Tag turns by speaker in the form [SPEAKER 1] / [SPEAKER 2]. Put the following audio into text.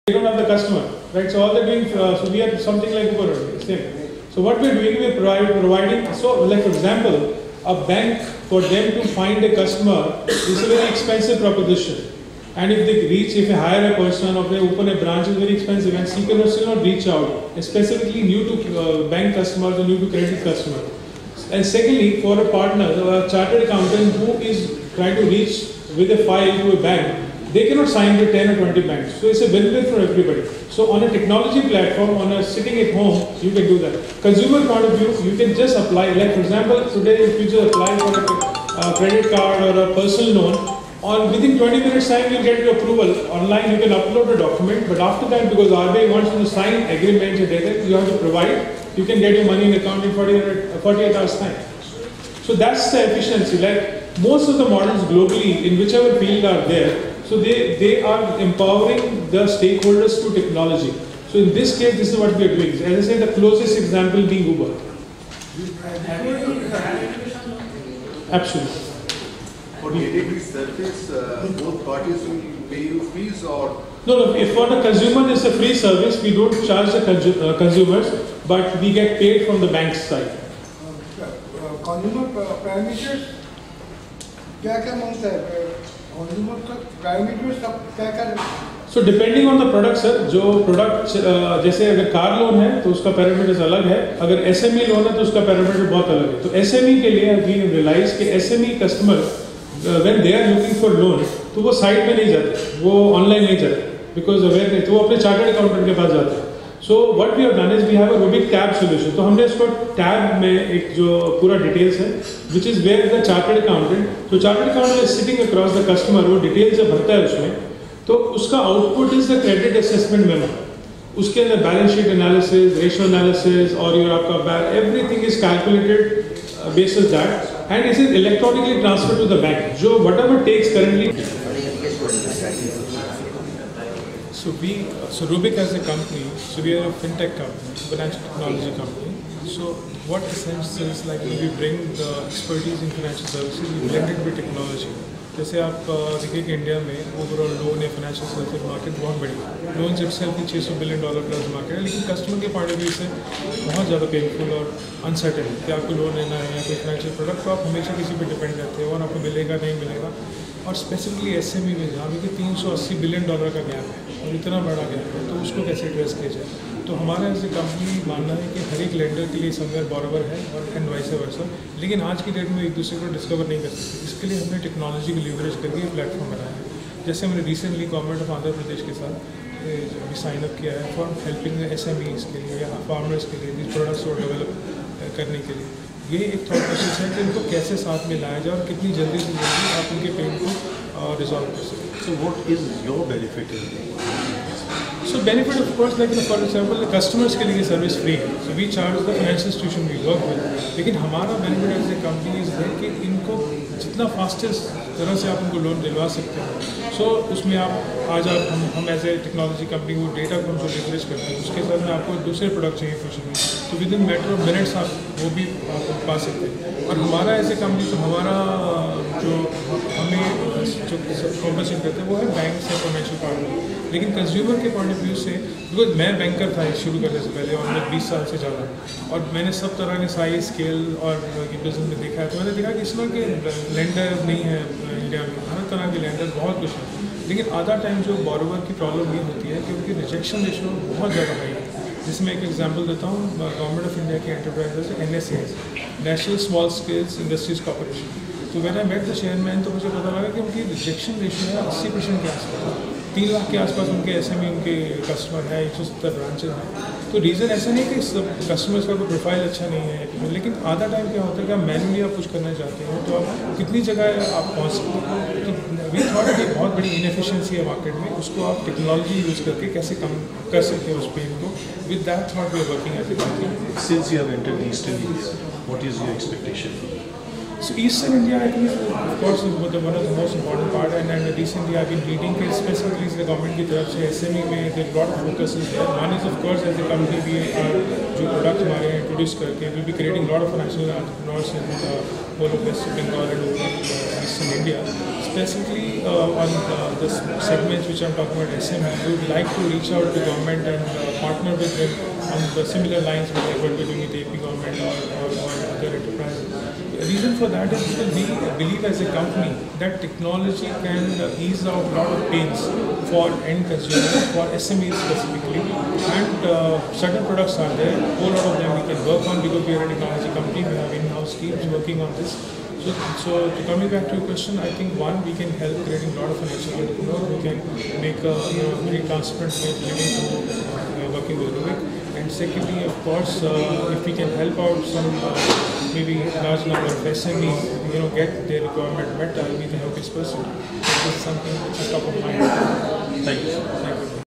[SPEAKER 1] They don't have the customer, right? So all they're doing, so we are something like Uber, same. So what we're doing, we're providing, so like for example, a bank, for them to find a customer is a very expensive proposition. And if they reach, if they hire a person or they open a branch, it's very expensive, and she can still not reach out, specifically new to bank customers or new to credit customers. And secondly, for a partner, a chartered accountant who is trying to reach with a file to a bank, they cannot sign with 10 or 20 banks. So it's a win-win for everybody. So on a technology platform, on a sitting at home, you can do that. Consumer point of view, you can just apply. Like for example, today if you just apply for a credit card or a personal loan, within 20 minutes time you get your approval. Online you can upload a document, but after that, because RBI wants you to sign agreements and data, you have to provide. You can get your money in account in 48 hours time. So that's the efficiency. Like most of the models globally, in whichever field are there, so they are empowering the stakeholders through technology. So in this case, this is what we are doing. As I said, the closest example being Uber. Absolutely.
[SPEAKER 2] For getting this service, both parties will pay you fees or?
[SPEAKER 1] No, if for the consumer it's a free service, we don't charge the consumers, but we get paid from the bank's side.
[SPEAKER 3] Consumer parameters, क्या मांगता है? Consumer parameters क्या?
[SPEAKER 1] So depending on the product, sir, जो product जैसे अगर car loan है तो उसका पैरामीटर्स अलग है, अगर SME लोन है तो उसका पैरामीटर बहुत अलग है. तो SME के लिए we realize कि SME customer when they are looking for loan, तो वो साइट में नहीं जाते, वो ऑनलाइन नहीं जाते, because अवेयर नहीं, तो वो अपने चार्टर्ड अकाउंटेंट के पास जाते हैं. So what we have done is we have a Rubique tab solution. तो हमने इसको tab में एक जो पूरा डिटेल्स है, which is where the chartered accountant, so chartered accountant is sitting across the customer, वो डिटेल्स जब भरता है उसमें, तो उसका output is the credit assessment memo. उसके अंदर balance sheet analysis, ratio analysis और ये आपका everything is calculated basis that and it is electronically transfer to the bank, जो whatever takes currently. So Rubique as a company, so we are a fintech company, financial technology company. So what essentially is like we bring the expertise in financial services, we blend it with technology. जैसे आप देखिए कि India में overall loan या financial service market बहुत बड़ी है. Loan itself $600 billion plus market है, लेकिन कस्टमर के पॉइंट ऑफ व्यू से बहुत ज़्यादा पेनफुल और अनसर्टेन कि आपको लोन लेना है या कोई फाइनेंशियल प्रोडक्ट, तो आप हमेशा किसी पे डिपेंड करते हो और आपको मिलेगा नहीं मिलेगा. और स्पेसिफिकली SME में जहाँ भी $380 बिलियन का गैप है और इतना बड़ा गैप है, तो उसको कैसे एड्रेस किया जाए. तो हमारा एज ए कंपनी मानना है कि हर एक लेंडर के लिए समवेयर बॉरोवर है और एंड वाइस वर्सा, लेकिन आज की डेट में एक दूसरे को डिस्कवर नहीं कर सकते. इसके लिए हमने टेक्नोलॉजी को लीवरेज करके एक प्लेटफॉर्म बनाया है. जैसे हमने recently government of Andhra Pradesh के साथ अभी साइन अप किया है फॉर हेल्पिंग SMEs के लिए या फार्मर्स के लिए these प्रोडक्ट्स को डेवलप करने के लिए. ये एक थॉट प्रोसेस है कि उनको कैसे साथ में लाया जाए और कितनी जल्दी से जल्दी आप उनके पेन को रिजॉल्व कर सकें.
[SPEAKER 4] So what is your benefit in this?
[SPEAKER 1] So benefit of course, like for example, the customers के लिए सर्विस फ्री है. So we charge the financial institution we work with. लेकिन हमारा benefit as a company is है कि इनको जितना fastest तरह से आप उनको लोन दिलवा सकते हैं. So उसमें आप आज आप हम एज ए टेक्नोलॉजी कंपनी वो डेटा को जो लिवरेज करते हैं, उसके साथ में आपको दूसरे प्रोडक्ट चाहिए फ्यूचर में, तो within matter of minutes आप वो भी आप पा सकते हैं. और हमारा एज ए कंपनी, तो हमारा जो हमें जो कॉम्पनसेट करते हैं वो है बैंक से फाइनेंशियल पार्टनर. लेकिन कंज्यूमर के पॉइंट ऑफ व्यू से, बिकॉज मैं बैंकर था शुरू करने से पहले और मैं 20 साल से ज़्यादा, और मैंने सब तरह के साइज स्केल और बिजनेस में देखा है, तो मैंने देखा कि इसमें कि लेंडर नहीं है इंडिया में, हर तरह के लेंडर बहुत कुछ है. लेकिन आधा टाइम जो बोरोवर की प्रॉब्लम ये होती है कि उनकी रिजेक्शन रेशियो बहुत ज़्यादा हाई है. जिसमें एक एग्जांपल देता हूँ, गवर्नमेंट ऑफ इंडिया की enterprises NSAs, national small scales industries corporation. तो मैंने मेट द चेयरमैन, तो मुझे पता लगा कि उनकी रिजेक्शन रेशियो है 80% के आसपास. 3 लाख के आसपास उनके SME उनके कस्टमर है, 170 ब्रांचेज हैं. तो रीज़न ऐसा नहीं कि सब कस्टमर्स का कोई प्रोफाइल अच्छा नहीं है, लेकिन आधा टाइम क्या होता है कि आप मैनुअली आप कुछ करना चाहते हैं, तो आप कितनी जगह आप पहुँच सकते हैं. तो वी थॉट कि बहुत बड़ी इनएफिशिएंसी है मार्केट में, उसको आप टेक्नोलॉजी यूज़ करके कैसे कम कर सकते हैं उस पेन को. With that thought we are working as a company.
[SPEAKER 4] Since you have entered the Eastern India, what is your expectation?
[SPEAKER 1] So Eastern India, I think, is, of course, is one of the most important part. And recently, I've been reading it, specifically the government की तरफ से SME में there lot of focus is there. One is, of course, as a company we are जो product हमारे introduce करके we'll be creating a lot of financial entrepreneurs in whole of West Bengal and Eastern India. Specifically on the segments which I'm talking about SME, we would like to reach out to government and partner with them on the similar lines with what we're doing with the AP government or other enterprises. The reason for that is because we believe as a company that technology can ease out a lot of pains for end consumers, for SMEs specifically, and certain products are there. A whole lot of them we can work on because we are a technology company. We have in-house teams working on this. So coming back to your question, I think one, we can help creating a lot of financial entrepreneurs. We can make a very transparent way of living through working with Rubique. And secondly, of course, if we can help out some maybe large number of SMEs, get their requirement met, I'll be the happiest person. This is something which is top of mind.
[SPEAKER 4] Thank you.
[SPEAKER 1] Thank you.